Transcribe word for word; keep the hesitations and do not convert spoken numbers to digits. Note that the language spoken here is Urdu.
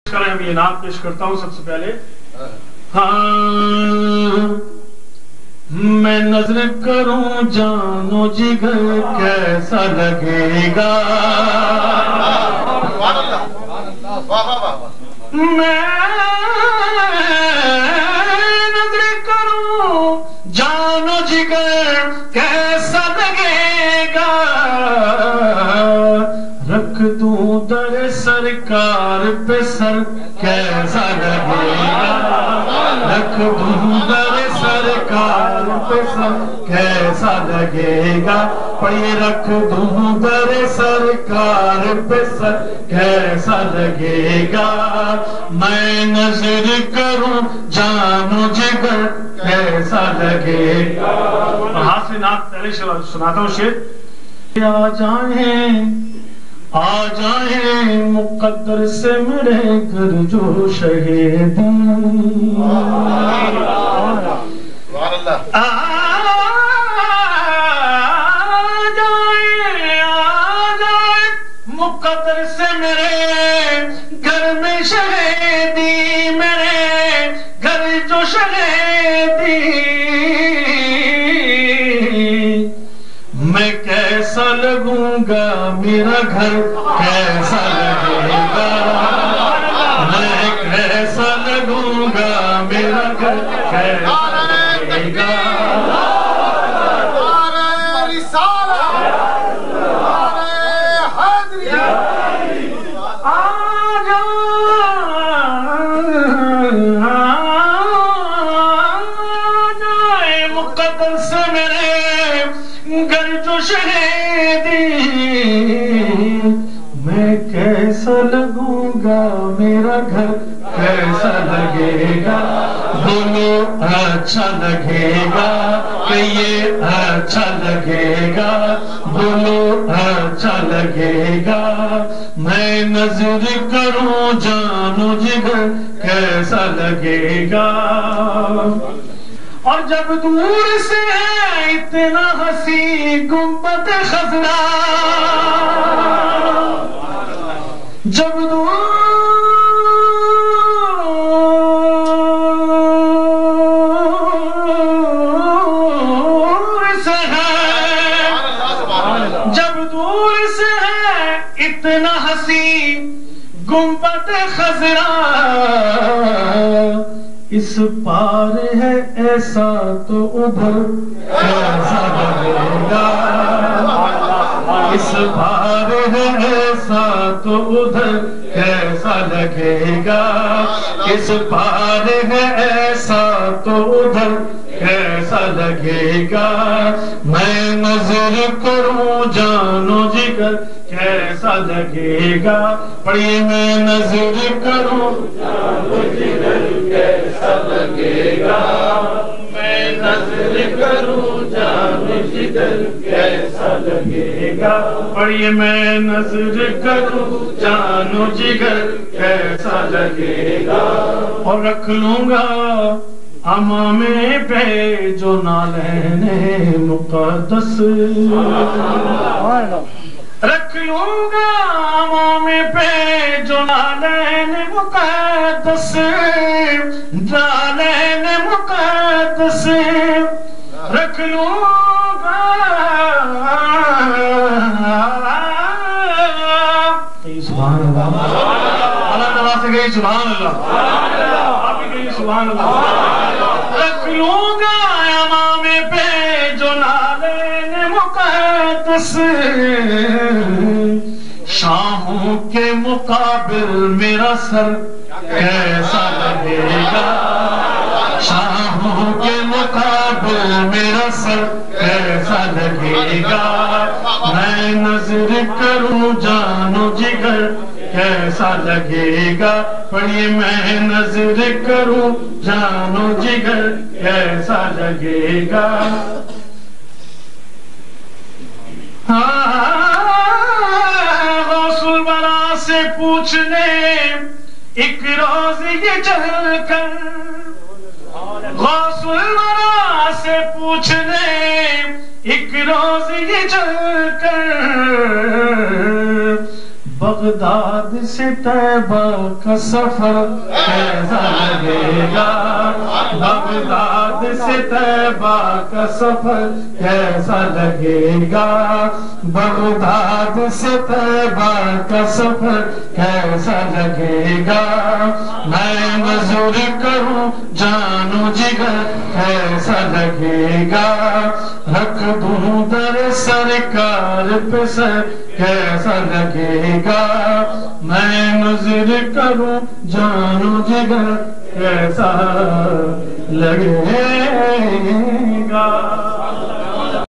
کریں ہم یہ نعت پیش کرتا ہوں سب سے پہلے. ہاں میں نظر کروں جانو جگر کیسا لگے گا, میں نظر کروں جانو جگر کیسا لگے گا, رکھ دوں در سرکار پہ سر کیسا لگے گا, رکھ دوں در سرکار پہ سر کیسا لگے گا, پڑھیے رکھ دوں در سرکار پہ سر کیسا لگے گا, میں نظر کروں جانو جگر کیسا لگے گا. ہاتھ سے نعت پہلے سناتا ہوں شعر. آ جائیں آ جائیں مقدر سے میرے گھر جو شہید, آ جائیں آ جائیں مقدر سے میرے گھر میں شہیدی, میرے گھر جو شہیدی, میں کیسا لگوں گا میرا گھر کیسا لگے گا, میں کیسا لگوں گا میرا گھر کیسا لگے گا. مقدر سے میرے گھر جو شہیدی, میں کیسا لگوں گا میرا گھر کیسا لگے گا, بولو اچھا لگے گا کہ یہ اچھا لگے گا, بولو اچھا لگے گا, میں نظر کروں جانو جگر کیسا لگے گا. اور جب دور سے ہے اتنا حسین گنبد خزرا, جب دور سے ہے جب دور سے ہے اتنا حسین گنبد خزرا, اس پار ہے ایسا تو ادھر کیسا لگے گا, اس پار ہے ایسا تو ادھر کیسا لگے گا, اس پار ہے ایسا تو ادھر کیسا لگے گا, میں نظر کروں جانو جگر کیسا لگے گا. پڑھیے میں نظر کروں جانو جگر کیسا لگے گا, میں نظر کروں جانو جگر کیسا لگے گا. پڑھیے میں نظر کروں جانو جگر کیسا لگے گا. اور رکھ لوں گا امامے پہ جو نالین مقدس, رکھ لوں گا امامے پہ جو نالین مقدس, نالین مقدس رکھ لوں گا. سبحان اللہ, اللہ تعالیٰ سے گئی سبحان اللہ, آپ ہی گئی سبحان اللہ. رکھ لوں گا امامے پہ جو نالین مقدس, شاہوں کے مقابل میرا سر کیسا لگے گا, شاہوں کے مقابل میرا سر کیسا لگے گا, میں نظر کروں جانو جگر کیسا لگے گا. پڑھیے میں نظر کروں جانو جگر کیسا لگے گا. غوث الورا سے پوچھنے ایک روز یہ چل کر, غوث الورا سے پوچھنے ایک روز یہ چل کر, بغداد سے طیبہ کا سفر کیسا لگے گا، بغداد سے طیبہ کا سفر کیسا لگے گا، بغداد سے طیبہ کا سفر کیسا لگے گا، میں نظر کروں جانو جگر کیسا لگے گا، رکھ دوں در سرکار پہ سر کیسا لگے گا، میں نظر کروں جانو جگر کیسا لگے گا۔